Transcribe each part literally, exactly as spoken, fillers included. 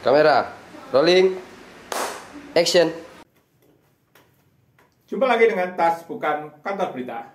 Kamera, rolling, action. Jumpa lagi dengan Tas Bukan Kantor Berita.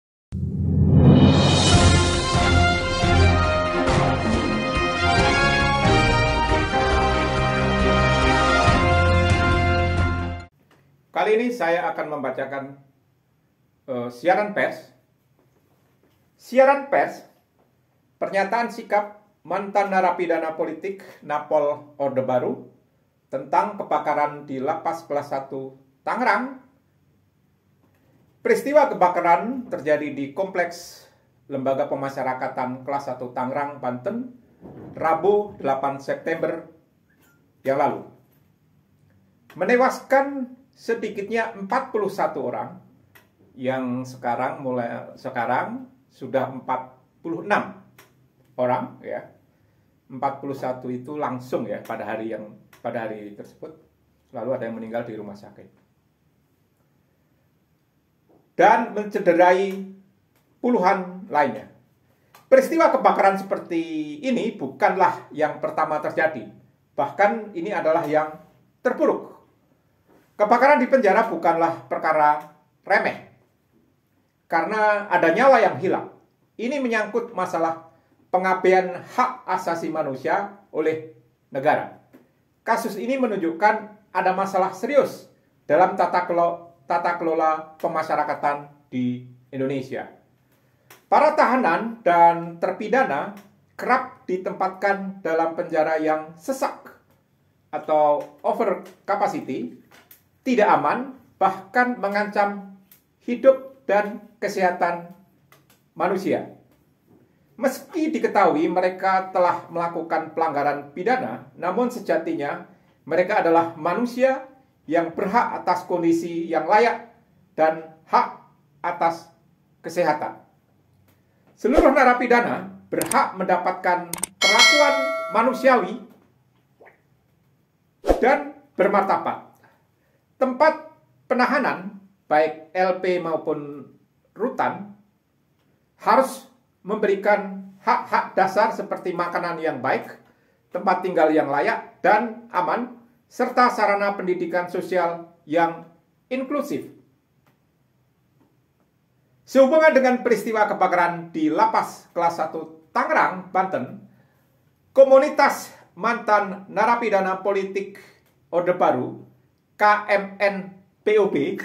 Kali ini saya akan membacakan uh, siaran pers. Siaran pers, pernyataan sikap mantan narapidana politik Napol Orde Baru tentang kebakaran di Lapas Kelas satu Tangerang. Peristiwa kebakaran terjadi di Kompleks Lembaga Pemasyarakatan Kelas satu Tangerang, Banten, Rabu delapan September yang lalu. Menewaskan sedikitnya empat puluh satu orang, yang sekarang mulai sekarang sudah empat puluh enam orang, ya. empat puluh satu itu langsung, ya, pada hari yang pada hari tersebut. Lalu ada yang meninggal di rumah sakit. Dan mencederai puluhan lainnya. Peristiwa kebakaran seperti ini bukanlah yang pertama terjadi. Bahkan ini adalah yang terburuk. Kebakaran di penjara bukanlah perkara remeh. Karena ada nyawa yang hilang. Ini menyangkut masalah pengabaian hak asasi manusia oleh negara. Kasus ini menunjukkan ada masalah serius dalam tata kelola, tata kelola pemasyarakatan di Indonesia. Para tahanan dan terpidana kerap ditempatkan dalam penjara yang sesak atau over capacity, tidak aman, bahkan mengancam hidup dan kesehatan manusia. Meski diketahui mereka telah melakukan pelanggaran pidana, namun sejatinya mereka adalah manusia yang berhak atas kondisi yang layak dan hak atas kesehatan. Seluruh narapidana berhak mendapatkan perlakuan manusiawi dan bermartabat. Tempat penahanan, baik L P maupun rutan, harus memberikan hak-hak dasar seperti makanan yang baik, tempat tinggal yang layak dan aman, serta sarana pendidikan sosial yang inklusif. Sehubungan dengan peristiwa kebakaran di Lapas Kelas satu Tangerang, Banten, komunitas mantan narapidana politik Orde Baru, K M N P O B,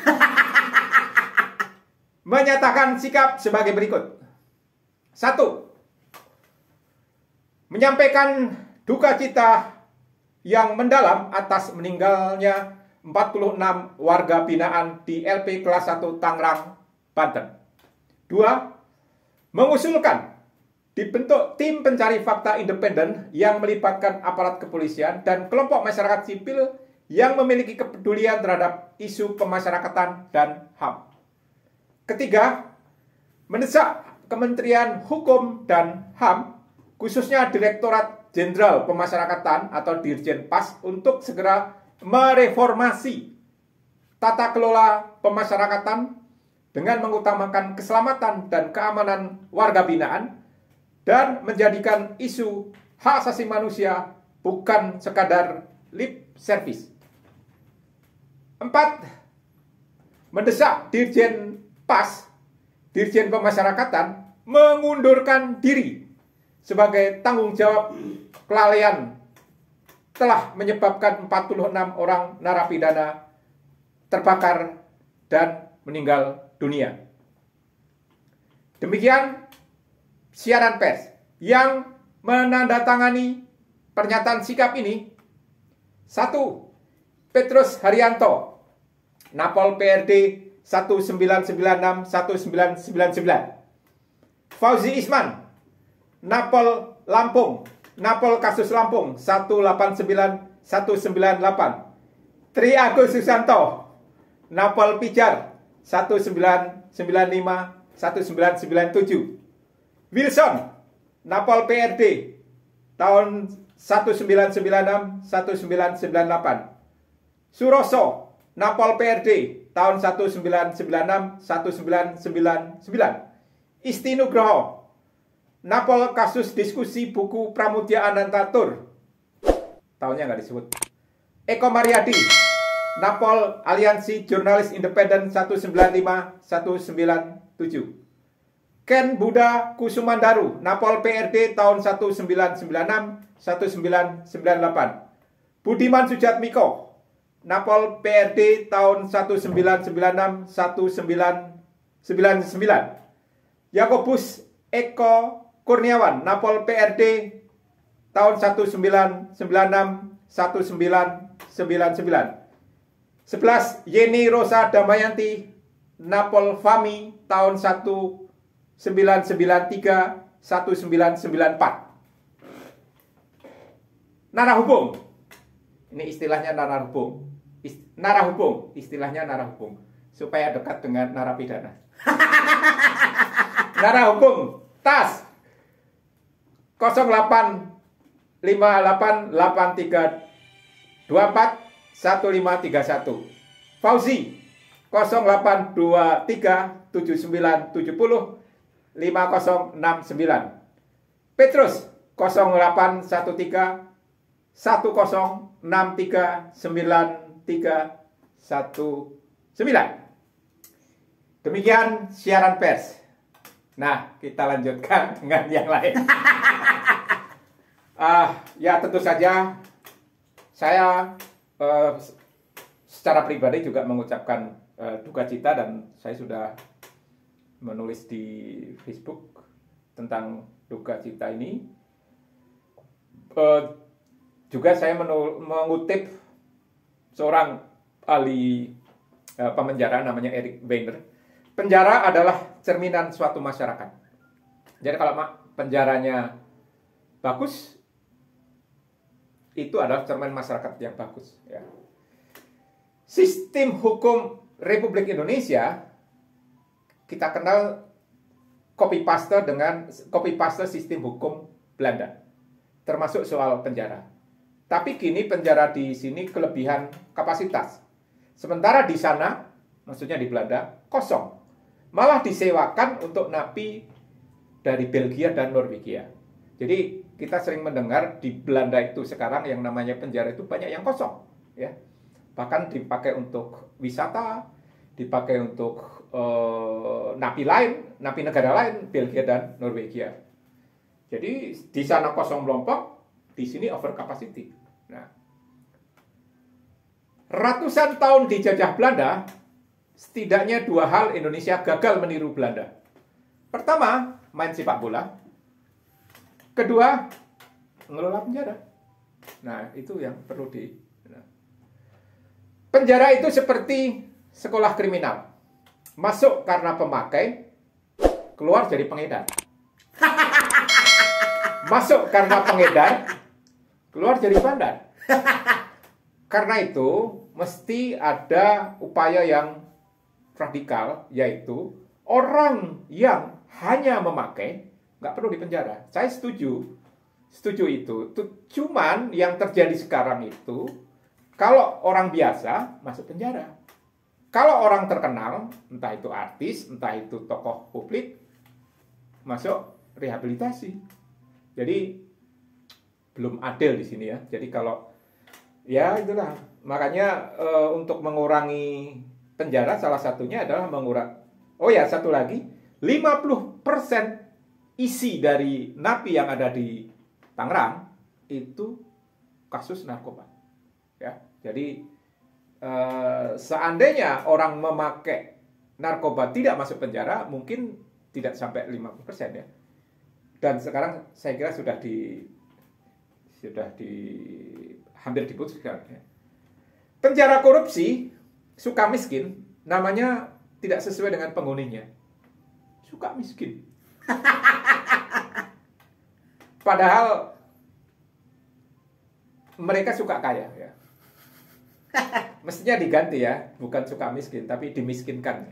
menyatakan sikap sebagai berikut. Satu, menyampaikan duka cita yang mendalam atas meninggalnya empat puluh enam warga binaan di L P Kelas satu Tangerang, Banten. Dua, mengusulkan dibentuk tim pencari fakta independen yang melibatkan aparat kepolisian dan kelompok masyarakat sipil yang memiliki kepedulian terhadap isu pemasyarakatan dan H A M. Ketiga, mendesak Kementerian Hukum dan H A M, khususnya Direktorat Jenderal Pemasyarakatan atau Dirjen Pas, untuk segera mereformasi tata kelola pemasyarakatan dengan mengutamakan keselamatan dan keamanan warga binaan dan menjadikan isu hak asasi manusia bukan sekadar lip service. Empat, mendesak Dirjen Pas, Dirjen Pemasyarakatan, mengundurkan diri sebagai tanggung jawab kelalaian telah menyebabkan empat puluh enam orang narapidana terbakar dan meninggal dunia. Demikian siaran pers yang menandatangani pernyataan sikap ini. Satu, Petrus Haryanto, Napol P R D satu sembilan sembilan enam satu sembilan sembilan sembilan. Fauzi Isman, Napol Lampung, Napol kasus Lampung satu delapan sembilan satu sembilan delapan. Tri Agus Susanto, Napol Pijar satu sembilan sembilan lima satu sembilan sembilan tujuh. Wilson, Napol P R D tahun satu sembilan sembilan enam satu sembilan sembilan delapan. Suroso, Napol P R D tahun satu sembilan sembilan enam satu sembilan sembilan sembilan. Isti Nugroho, Napol kasus diskusi buku Pramudia Anantatur tahunnya nggak disebut. Eko Mariadi, Napol Aliansi Jurnalis Independen seribu sembilan ratus lima sampai seribu sembilan ratus tujuh. Ken Buda Kusumandaru, Napol P R D tahun seribu sembilan ratus sembilan puluh enam sampai seribu sembilan ratus sembilan puluh delapan. Budiman Sujatmiko, Napol P R D tahun seribu sembilan ratus sembilan puluh enam sampai seribu sembilan ratus sembilan puluh sembilan. Yakobus Eko Kurniawan, Napol P R D tahun seribu sembilan ratus sembilan puluh enam sampai seribu sembilan ratus sembilan puluh sembilan. sebelas. Yeni Rosa Damayanti, Napol Fami tahun seribu sembilan ratus sembilan puluh tiga sampai seribu sembilan ratus sembilan puluh empat. Narahubung. Ini istilahnya narahubung. Ist narahubung, istilahnya narahubung supaya dekat dengan narapidana. Narahubung Tas nol delapan lima delapan delapan tiga dua empat satu lima tiga satu. Fauzi nol delapan dua tiga tujuh sembilan tujuh nol lima nol enam sembilan. Petrus nol delapan satu tiga satu nol enam tiga sembilan tiga satu sembilan. Demikian siaran pers. Nah, kita lanjutkan dengan yang lain. uh, ya tentu saja saya uh, secara pribadi juga mengucapkan uh, duka cita, dan saya sudah menulis di Facebook tentang duka cita ini. Uh, juga saya mengutip seorang ahli uh, pemenjara namanya Eric Weiner. Penjara adalah cerminan suatu masyarakat. Jadi kalau penjaranya bagus, itu adalah cermin masyarakat yang bagus. Ya. Sistem hukum Republik Indonesia kita kenal copy paste dengan copy paste sistem hukum Belanda, termasuk soal penjara. Tapi kini penjara di sini kelebihan kapasitas, sementara di sana, maksudnya di Belanda, kosong. Malah disewakan untuk napi dari Belgia dan Norwegia. Jadi kita sering mendengar di Belanda itu sekarang yang namanya penjara itu banyak yang kosong, ya. Bahkan dipakai untuk wisata, dipakai untuk uh, napi lain, napi negara lain, Belgia dan Norwegia. Jadi di sana kosong melompok, di sini over capacity. Nah, ratusan tahun dijajah Belanda, setidaknya dua hal Indonesia gagal meniru Belanda. Pertama, main sepak bola. Kedua, ngelola penjara. Nah, itu yang perlu di... Nah. Penjara itu seperti sekolah kriminal. Masuk karena pemakai, keluar jadi pengedar. Masuk karena pengedar, keluar jadi bandar. Karena itu, mesti ada upaya yang radikal, yaitu orang yang hanya memakai nggak perlu dipenjara. Saya setuju, setuju itu. Cuman yang terjadi sekarang itu, kalau orang biasa masuk penjara, kalau orang terkenal, entah itu artis, entah itu tokoh publik, masuk rehabilitasi. Jadi belum adil di sini ya. Jadi kalau ya itulah, makanya e, untuk mengurangi penjara salah satunya adalah mengurangi. Oh ya, satu lagi, lima puluh persen isi dari napi yang ada di Tangerang itu kasus narkoba. Ya, jadi eh, seandainya orang memakai narkoba tidak masuk penjara, mungkin tidak sampai lima puluh persen ya. Dan sekarang saya kira sudah di sudah di hampir diputuskan ya. Penjara korupsi suka miskin, namanya tidak sesuai dengan penghuninya. Suka miskin. Padahal mereka suka kaya ya. Mestinya diganti ya, bukan suka miskin, tapi dimiskinkan.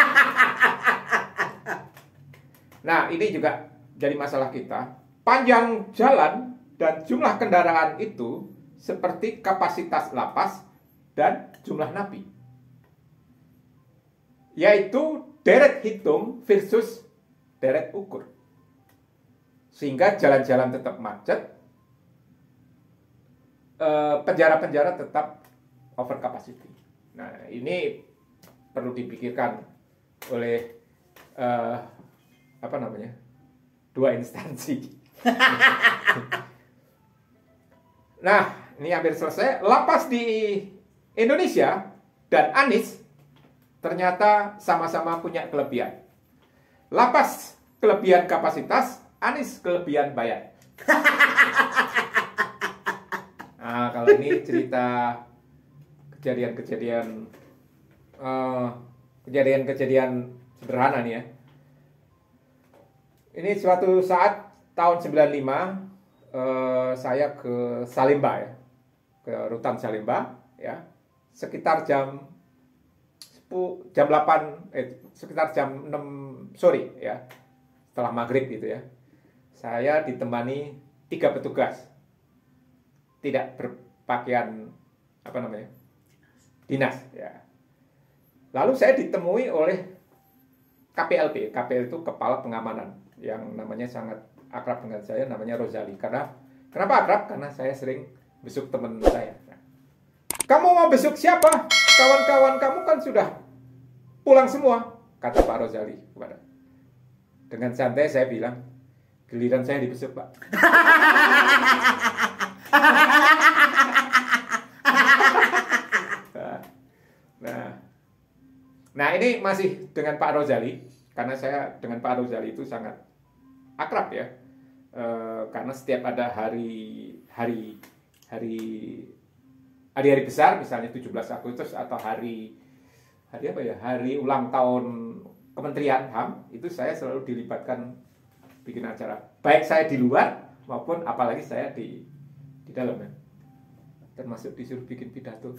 Nah, ini juga jadi masalah kita. Panjang jalan dan jumlah kendaraan itu seperti kapasitas lapas dan jumlah napi. Yaitu deret hitung versus deret ukur. Sehingga jalan-jalan tetap macet, penjara-penjara tetap over capacity. Nah, ini perlu dipikirkan oleh uh, apa namanya dua instansi. Nah, ini hampir selesai. Lapas di Indonesia dan Anies ternyata sama-sama punya kelebihan. Lapas kelebihan kapasitas, Anies kelebihan bayar. Nah, kalau ini cerita kejadian-kejadian uh, kejadian-kejadian sederhana nih ya. Ini suatu saat tahun sembilan puluh lima uh, saya ke Salemba ya, ke Rutan Salemba ya, sekitar jam sepuluh, jam delapan, eh, sekitar jam enam sore ya, setelah maghrib gitu ya. Saya ditemani tiga petugas, tidak berpakaian apa namanya dinas ya. Lalu saya ditemui oleh K P L P. K P L itu Kepala Pengamanan yang namanya sangat akrab dengan saya, namanya Rozali. Karena kenapa akrab? Karena saya sering besuk teman saya. Nah, kamu mau besuk siapa? Kawan-kawan kamu kan sudah pulang semua, kata Pak Rozali kepada. Dengan santai saya bilang, giliran saya dibesuk, Pak. Nah, nah ini masih dengan Pak Rozali, karena saya dengan Pak Rozali itu sangat akrab ya, e, karena setiap ada hari hari hari hari-hari besar, misalnya tujuh belas Agustus atau hari hari apa ya, hari ulang tahun Kementerian H A M, itu saya selalu dilibatkan bikin acara, baik saya di luar maupun apalagi saya di di dalam ya. Termasuk disuruh bikin pidato.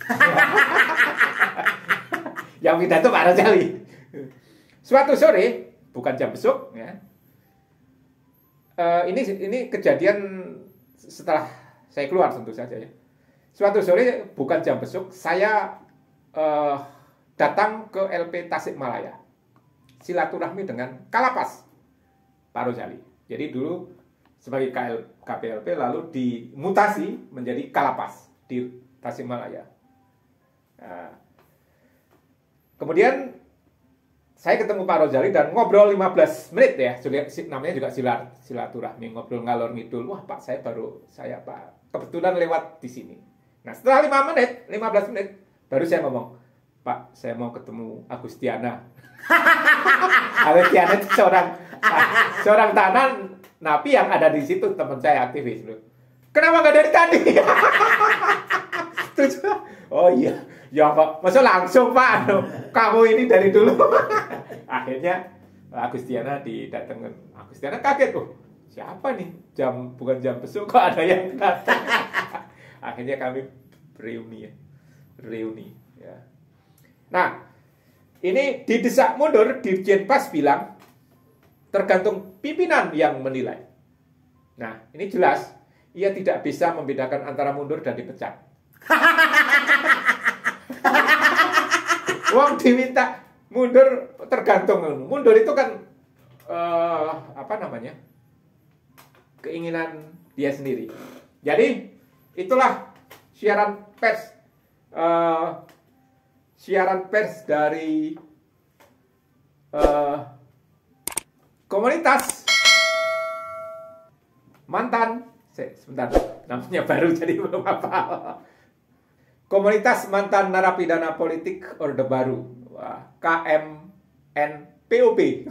Yang pidato Pak Rozali. Suatu sore, bukan jam besuk ya. Uh, ini ini kejadian setelah saya keluar tentu saja ya. Suatu sore, bukan jam besuk, saya uh, datang ke L P Tasikmalaya, silaturahmi dengan Kalapas Pak Rozali. Jadi dulu sebagai K P L P lalu dimutasi menjadi Kalapas di Tasikmalaya. Nah, kemudian saya ketemu Pak Rozali dan ngobrol lima belas menit ya, namanya juga silat, silaturahmi, ngobrol ngalor ngidul. Wah Pak, saya baru, saya Pak, kebetulan lewat di sini. Nah setelah lima menit, lima belas menit, baru saya ngomong, Pak, saya mau ketemu Agustiana. Agustiana itu seorang, seorang tahanan napi yang ada di situ, teman saya aktivis. Kenapa nggak dari tadi? Oh iya, ya Pak, masa langsung Pak, kamu ini dari dulu. Akhirnya Agustiana didatengin. Agustiana kaget, oh siapa nih? Jam bukan jam besuk kok ada yang datang. Akhirnya kami reuni ya, reuni ya. Nah, ini didesak mundur, Dirjen Pas bilang tergantung pimpinan yang menilai. Nah, ini jelas ia tidak bisa membedakan antara mundur dan dipecat. Wong diminta mundur tergantung, mundur itu kan uh, apa namanya, keinginan dia sendiri. Jadi itulah siaran pers, uh, siaran pers dari uh, komunitas mantan, sebentar, namanya baru jadi belum apa. Komunitas mantan narapidana politik Orde Baru. Wah, K M N P O P.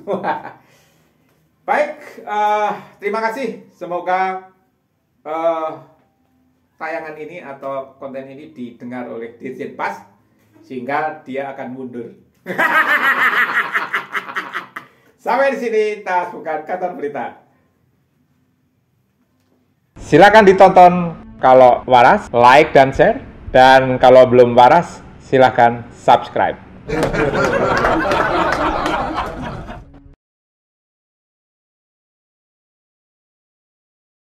Baik, uh, terima kasih. Semoga uh, tayangan ini atau konten ini didengar oleh Dirjen Pas, sehingga dia akan mundur. Sampai di sini Tas Bukan Kantor Berita. Silakan ditonton kalau waras, like dan share. Dan kalau belum waras, silakan subscribe.